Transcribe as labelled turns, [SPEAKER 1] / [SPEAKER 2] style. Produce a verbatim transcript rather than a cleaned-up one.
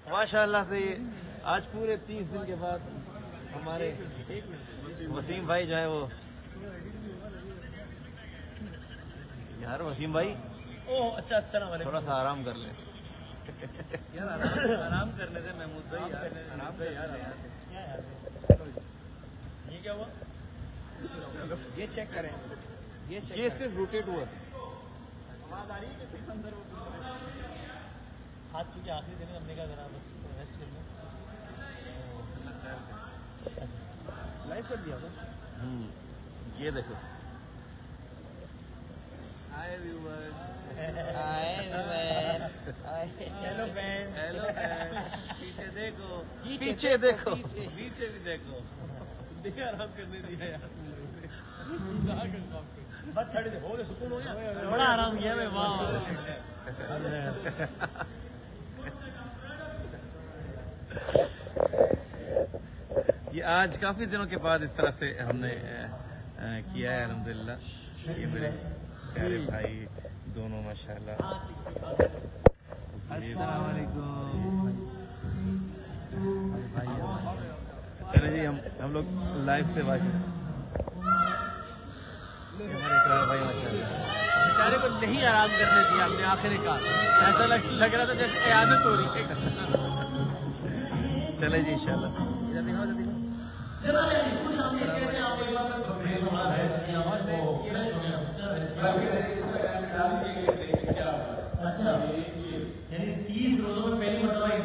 [SPEAKER 1] माशाल्लाह से ये आज पूरे तीस दिन के बाद हमारे वसीम भाई जो है वो, यार वसीम भाई
[SPEAKER 2] ओह अच्छा, अस्सलाम वालेकुम।
[SPEAKER 1] थोड़ा सा आराम कर ले
[SPEAKER 2] यार आराम, आराम कर लेते महमूद भाई यार, आराम कर यार। क्या यार ये क्या हुआ? ये चेक करें, ये चेक
[SPEAKER 1] ये सिर्फ रोटेट हुआ।
[SPEAKER 2] आवाज आ रही है कि सिर्फ अंदर हाथ, चूंकि आखिरी दिन हमने कहा जरा बस रेस्ट कर लो। लाइव कर दिया था।
[SPEAKER 1] हम्म ये देखो,
[SPEAKER 2] hi viewers,
[SPEAKER 1] hello
[SPEAKER 2] fan, hello fan. पीछे देखो,
[SPEAKER 1] पीछे देखो,
[SPEAKER 2] पीछे भी देखो। देखा आराम करने दिया यार, बस थोड़ी देर हो गए, सुकून हो गया, बड़ा आराम किया मैं। वाह
[SPEAKER 1] ये आज काफी दिनों के बाद इस तरह से हमने किया है अल्हम्दुलिल्लाह। ये मेरे प्यारे भाई दोनों माशाल्लाह। अस्सलाम वालेकुम। चले जी, हम हम लोग लाइव से वाकिफ। हमारे प्यारे भाई माशाल्लाह
[SPEAKER 2] बेचारे को नहीं आराम करने दिया हमने आखिरी का, ऐसा लग, लग रहा था जैसे इयादत हो रही है।
[SPEAKER 1] चले जी इंशाल्लाह।
[SPEAKER 2] अच्छा, यानी तीस रोजों में पहली मरतबा